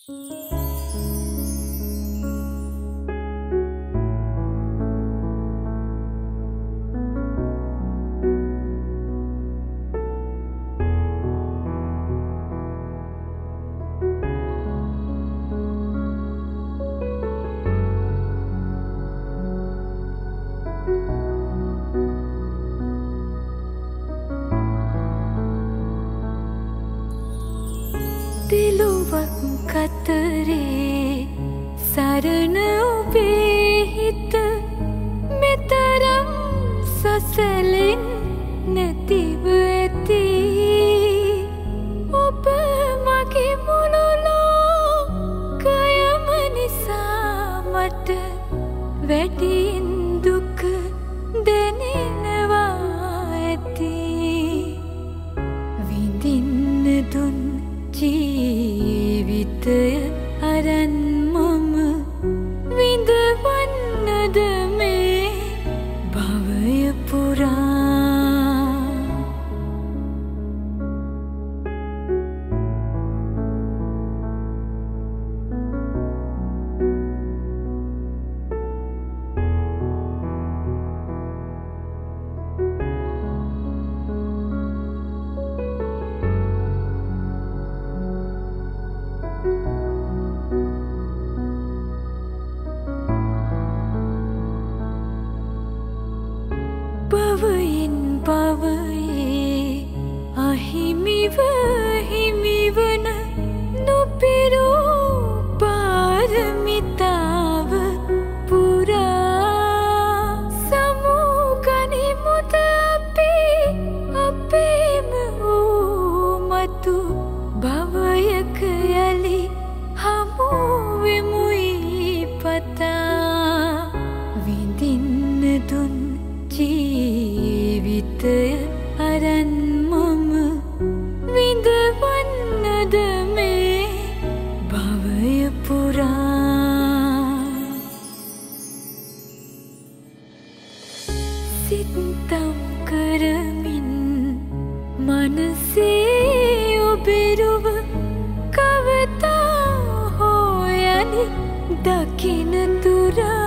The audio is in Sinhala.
දිලුවක් කතරේ සරණ ඔබේ හිත මෙතරම් සසලෙන් නැතිව ඇති ඔබ මගේ මුළු ලෝකයම නිසා මට වැඩියෙන් දුක දැනෙනවා ඇති විඳින්න දුන් ජීවිතය අරන් මම විඳවන්නද මේ භවය පුරා භවයෙන් භවයේ අහිමිව හිමිවන නොපිරූ පාරමිතාව පුරා සමුගනිමුද අපි අපේම වූ මතු භවයක යලි හමු වෙමුයි පතා විඳින්න දුන් ජීවිතය අරන් මම විඳවන්නද මේ භවය පුරා සිතම් කරමින් මනසේ ඔබෙරුව කවතා හෝ යලි දකින තුරා